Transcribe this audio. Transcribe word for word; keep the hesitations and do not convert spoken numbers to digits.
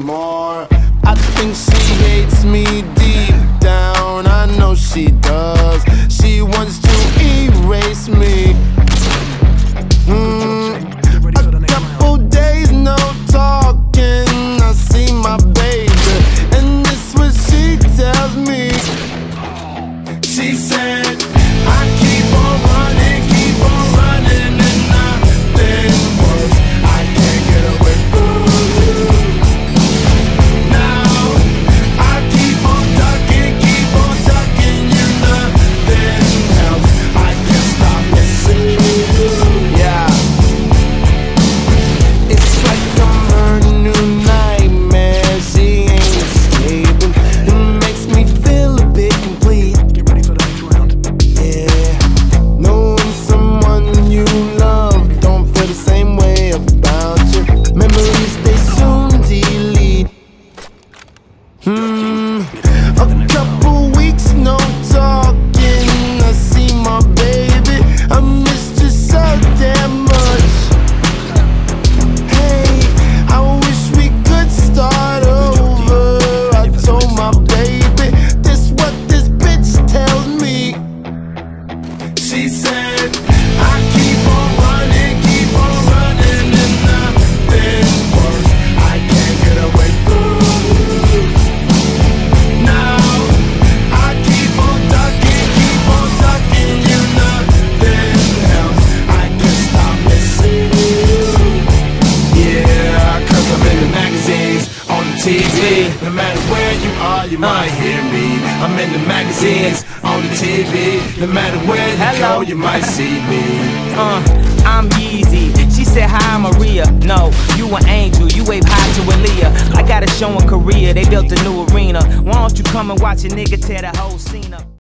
more. I think she hates me deep down, I know she does. She wants to erase me. mm. A couple days no talking, I see my baby, and this is what she tells me. She said, I keep on running, keep on running, and nothing works. I can't get away from you. Now I keep on ducking, keep on ducking, you nothing else. I can't stop missing you. Yeah, it's like I'm her new nightmare. She ain't escaping. It makes me feel a bit complete. Get ready for the next round. Yeah, knowing someone you love don't feel the same way about you. Memories they soon delete. Hmm, a couple weeks no talking, I see my baby, I missed you so damn much. Hey, I wish we could start over. I told my baby, this what this bitch tells me. She said, I keep on running, keep on running, and nothing works. I can't get away from you. Now I keep on ducking, keep on ducking, you nothing else. I can't stop missing you. Yeah, cause I'm in the magazines, on the T V. No matter where you are, you might hear me. I'm in the magazines, on the T V. No matter where you Hello. go, you might see me. Uh, I'm Yeezy. She said, hi, I'm Maria. No, you an angel. You wave high to Aaliyah. I got a show in Korea. They built a new arena. Why don't you come and watch a nigga tear the whole